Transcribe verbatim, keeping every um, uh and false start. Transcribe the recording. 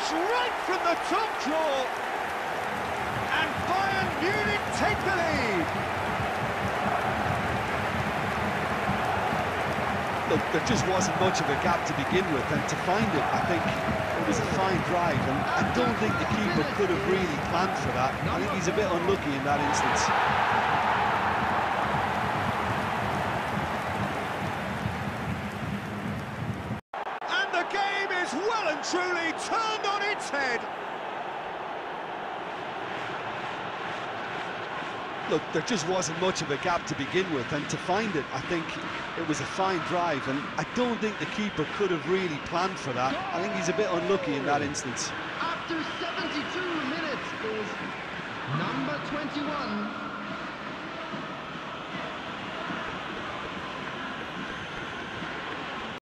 It's right from the top draw. And Bayern Munich take the lead. Look, there just wasn't much of a gap to begin with, and to find it, I think it was a fine drive, and I don't think the keeper could have really planned for that. I think he's a bit unlucky in that instance. And the game is well and truly turned on its head. Look, there just wasn't much of a gap to begin with, and to find it, I think it was a fine drive, and I don't think the keeper could have really planned for that. I think he's a bit unlucky in that instance. After seventy-two minutes is number twenty-one,